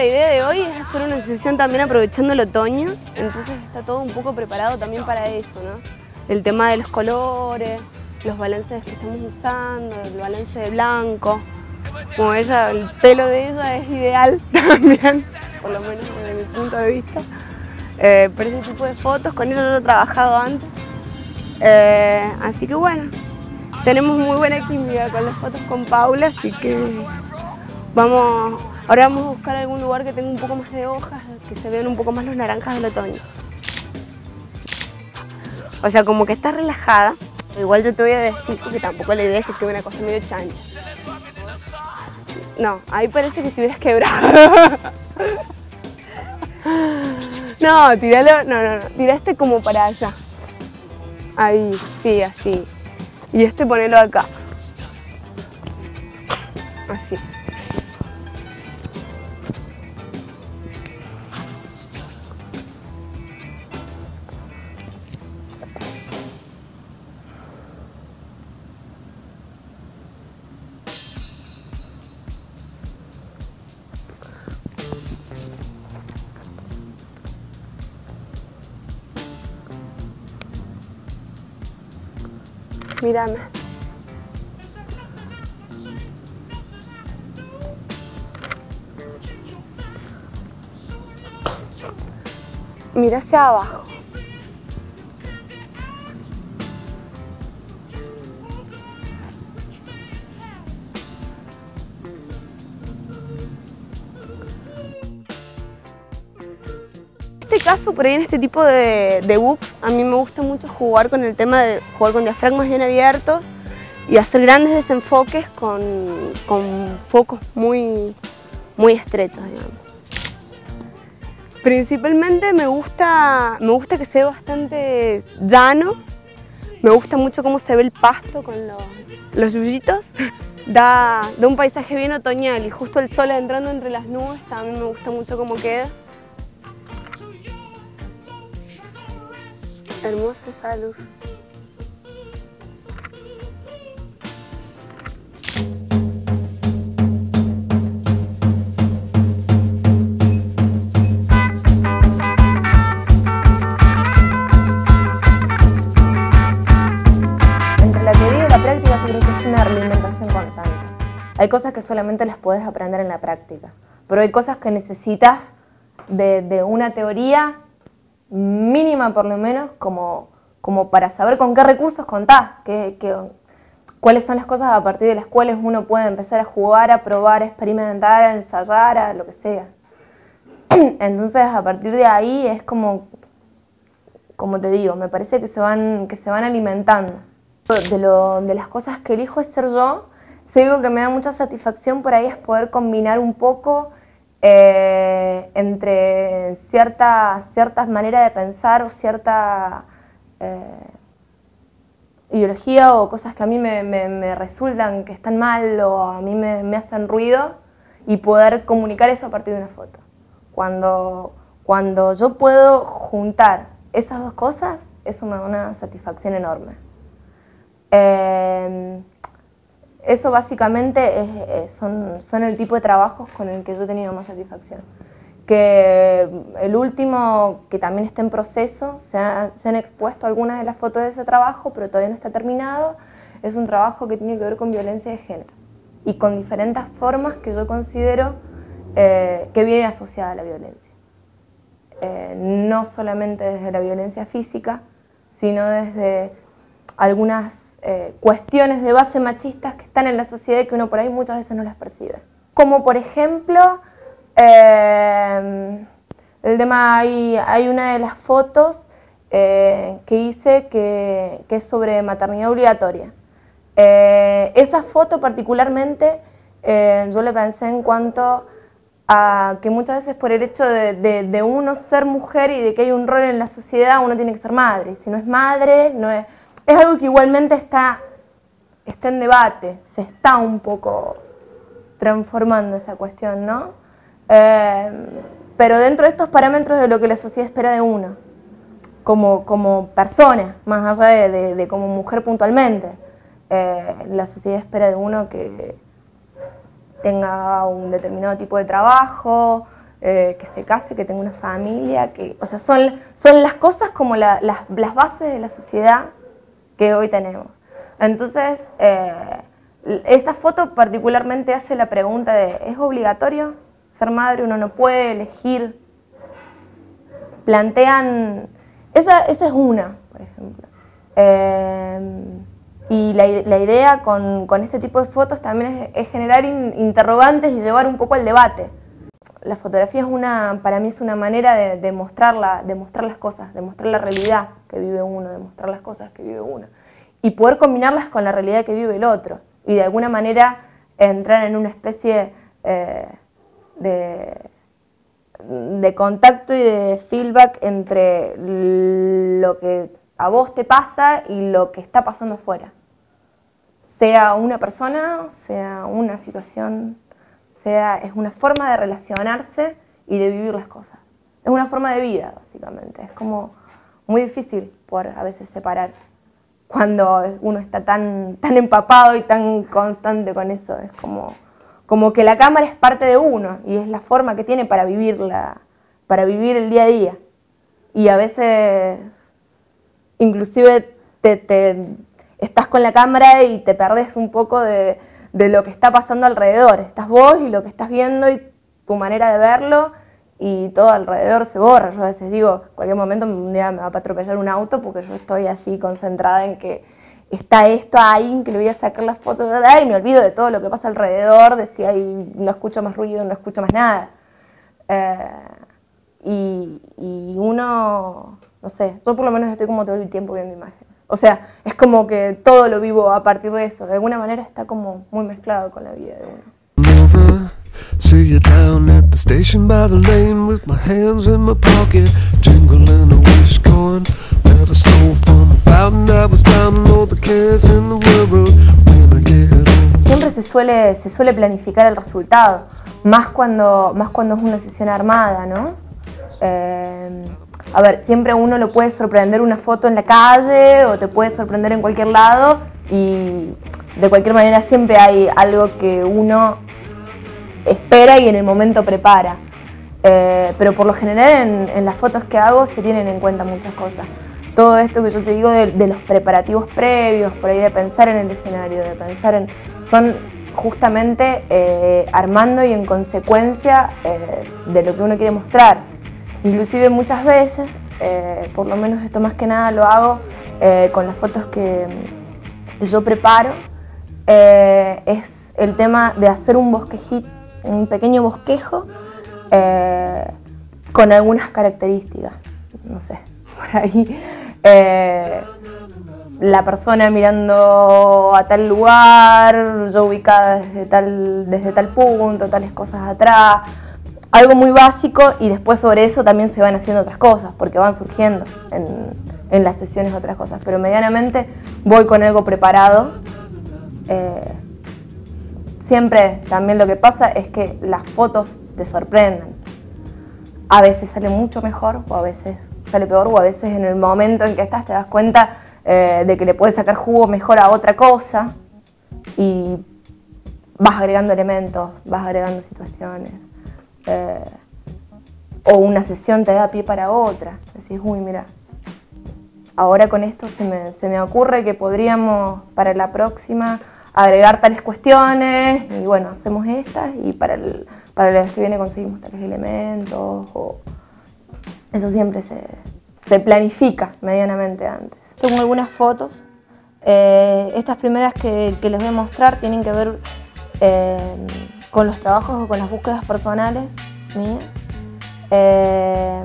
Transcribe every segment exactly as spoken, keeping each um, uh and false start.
la idea de hoy es hacer una sesión también aprovechando el otoño, entonces está todo un poco preparado también para eso, ¿no? El tema de los colores, los balances que estamos usando, el balance de blanco. Como ella, el pelo de ella es ideal también, por lo menos desde mi punto de vista. Eh, para ese tipo de fotos, con ella yo lo he trabajado antes. Eh, así que bueno, tenemos muy buena química con las fotos con Paula, así que vamos, ahora vamos a buscar algún lugar que tenga un poco más de hojas, que se vean un poco más los naranjas del otoño. O sea, como que está relajada. Igual yo te voy a decir que tampoco la idea es que quede una cosa medio chancha. No, ahí parece que te hubieras quebrado. No, tíralo, no, no, no, tira este como para allá. Ahí, sí, así. Y este ponelo acá. Así. Mírame. Mira hacia abajo. En este caso, por ahí en este tipo de, de book, a mí me gusta mucho jugar con el tema de jugar con diafragmas bien abiertos y hacer grandes desenfoques con, con focos muy, muy estrechos, digamos. Principalmente me gusta, me gusta que se ve bastante llano, me gusta mucho cómo se ve el pasto con los, los yuyitos. Da, da un paisaje bien otoñal y justo el sol entrando entre las nubes, a mí me gusta mucho cómo queda. Hermosa esa luz. Entre la teoría y la práctica yo creo que es una realimentación constante. Hay cosas que solamente las puedes aprender en la práctica, pero hay cosas que necesitas de, de una teoría mínima por lo menos, como, como para saber con qué recursos contás, que, que, cuáles son las cosas a partir de las cuales uno puede empezar a jugar, a probar, a experimentar, a ensayar, a lo que sea. Entonces a partir de ahí es como, como te digo, me parece que se van, que se van alimentando. De, lo, de las cosas que elijo es ser yo, si algo que me da mucha satisfacción por ahí es poder combinar un poco Eh, entre ciertas ciertas maneras de pensar o cierta eh, ideología o cosas que a mí me, me, me resultan que están mal o a mí me, me hacen ruido y poder comunicar eso a partir de una foto. Cuando, cuando yo puedo juntar esas dos cosas, eso me da una satisfacción enorme. Eh, Eso básicamente es, es, son, son el tipo de trabajos con el que yo he tenido más satisfacción. Que el último, que también está en proceso, se, ha, se han expuesto algunas de las fotos de ese trabajo, pero todavía no está terminado, es un trabajo que tiene que ver con violencia de género y con diferentes formas que yo considero eh, que vienen asociadas a la violencia. Eh, no solamente desde la violencia física, sino desde algunas Eh, cuestiones de base machistas que están en la sociedad y que uno por ahí muchas veces no las percibe. Como por ejemplo, eh, el tema, hay, hay una de las fotos eh, que hice que, que es sobre maternidad obligatoria. Eh, esa foto particularmente eh, yo le pensé en cuanto a que muchas veces por el hecho de, de, de uno ser mujer y de que hay un rol en la sociedad, uno tiene que ser madre, y si no es madre, no es... Es algo que igualmente está, está en debate, se está un poco transformando esa cuestión, ¿no? Eh, pero dentro de estos parámetros de lo que la sociedad espera de uno, como, como persona, más allá de, de, de como mujer puntualmente, eh, la sociedad espera de uno que tenga un determinado tipo de trabajo, eh, que se case, que tenga una familia, que, o sea, son, son las cosas como la, las, las bases de la sociedad que hoy tenemos. Entonces, eh, esta foto particularmente hace la pregunta de, ¿es obligatorio ser madre? ¿Uno no puede elegir? Plantean, esa, esa es una, por ejemplo. Eh, y la, la idea con, con este tipo de fotos también es, es generar in, interrogantes y llevar un poco al debate. La fotografía es una, para mí es una manera de, de, mostrarla, de mostrar las cosas, de mostrar la realidad que vive uno, de mostrar las cosas que vive uno. Y poder combinarlas con la realidad que vive el otro. Y de alguna manera entrar en una especie eh, de, de contacto y de feedback entre lo que a vos te pasa y lo que está pasando afuera. Sea una persona, sea una situación, sea, es una forma de relacionarse y de vivir las cosas. Es una forma de vida, básicamente. Es como muy difícil por a veces separar cuando uno está tan, tan empapado y tan constante con eso. Es como, como que la cámara es parte de uno y es la forma que tiene para vivirla, para vivir el día a día. Y a veces, inclusive, te, te, estás con la cámara y te perdés un poco de, de lo que está pasando alrededor. Estás vos y lo que estás viendo y tu manera de verlo y todo alrededor se borra. Yo a veces digo, en cualquier momento un día me va a atropellar un auto porque yo estoy así concentrada en que está esto ahí, en que le voy a sacar las fotos de ahí y me olvido de todo lo que pasa alrededor, de si hay, no escucho más ruido, no escucho más nada. Eh, y, y uno, no sé, yo por lo menos estoy como todo el tiempo viendo imágenes. O sea, es como que todo lo vivo a partir de eso. De alguna manera está como muy mezclado con la vida de uno. See you down at the station by the lane with my hands in my pocket, jingling a wish going. Met a snow from a fountain that was drowning all the cares in the world when I get home. Siempre se suele, se suele planificar el resultado, más cuando, más cuando es una sesión armada, ¿no? Eh, a ver, siempre uno lo puede sorprender una foto en la calle o te puede sorprender en cualquier lado y de cualquier manera siempre hay algo que uno espera y en el momento prepara. Eh, pero por lo general en, en las fotos que hago se tienen en cuenta muchas cosas. Todo esto que yo te digo de, de los preparativos previos, por ahí de pensar en el escenario, de pensar en... son justamente eh, armando y en consecuencia eh, de lo que uno quiere mostrar. Inclusive muchas veces, eh, por lo menos esto más que nada lo hago eh, con las fotos que, que yo preparo, eh, es el tema de hacer un bosquejito, un pequeño bosquejo eh, con algunas características, no sé, por ahí eh, la persona mirando a tal lugar, yo ubicada desde tal, desde tal punto, tales cosas atrás, algo muy básico y después sobre eso también se van haciendo otras cosas porque van surgiendo en, en las sesiones otras cosas, pero medianamente voy con algo preparado. Eh, Siempre también lo que pasa es que las fotos te sorprenden. A veces sale mucho mejor o a veces sale peor o a veces en el momento en que estás te das cuenta eh, de que le puedes sacar jugo mejor a otra cosa y vas agregando elementos, vas agregando situaciones. Eh, o una sesión te da pie para otra. Decís, uy, mira, ahora con esto se me, se me ocurre que podríamos para la próxima agregar tales cuestiones y bueno, hacemos estas y para el, para el que viene conseguimos tales elementos. O eso siempre se, se planifica medianamente antes. Tengo algunas fotos. Eh, estas primeras que, que les voy a mostrar tienen que ver eh, con los trabajos o con las búsquedas personales mías. Eh,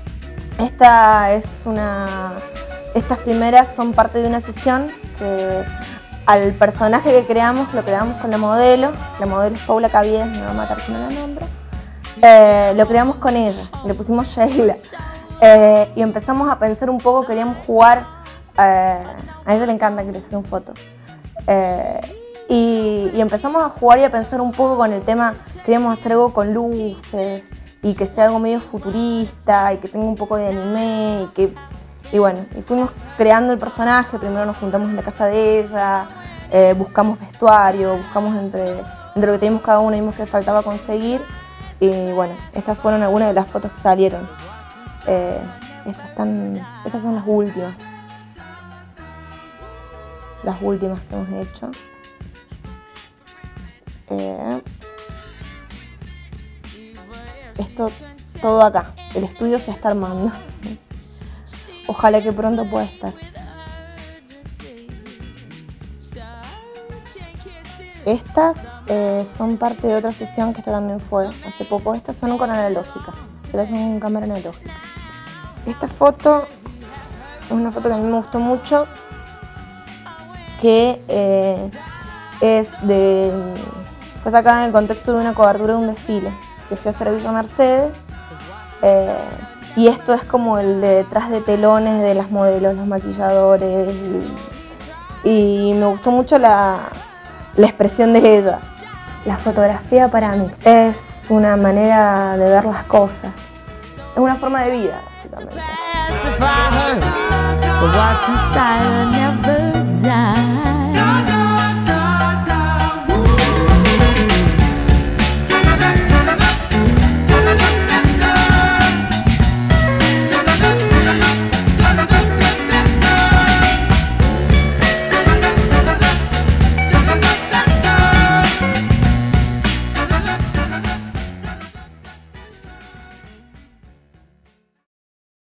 esta es una, estas primeras son parte de una sesión que al personaje que creamos, lo creamos con la modelo, la modelo es Paula Caviedes, me va a matar si no la nombro, eh, lo creamos con ella, le pusimos Sheila, eh, y empezamos a pensar un poco, queríamos jugar, eh, a ella le encanta que le saquen fotos, eh, y, y empezamos a jugar y a pensar un poco con el tema, queríamos hacer algo con luces, y que sea algo medio futurista, y que tenga un poco de anime, y que... Y bueno, y fuimos creando el personaje, primero nos juntamos en la casa de ella, eh, buscamos vestuario, buscamos entre, entre lo que teníamos cada uno y vimos que faltaba conseguir. Y bueno, estas fueron algunas de las fotos que salieron. Eh, estas, están, estas son las últimas. Las últimas que hemos hecho. Eh, esto todo acá. El estudio se está armando. Ojalá que pronto pueda estar. Estas eh, son parte de otra sesión que esta también fue hace poco. Estas son con analógica, estas son con cámara analógica. Esta foto es una foto que a mí me gustó mucho, que eh, es de, fue sacada en el contexto de una cobertura de un desfile que fui a hacer a Villa Mercedes. Eh, y esto es como el de detrás de telones de las modelos, los maquilladores. Y, y me gustó mucho la... la expresión de ella. La fotografía para mí es una manera de ver las cosas. Es una forma de vida, básicamente.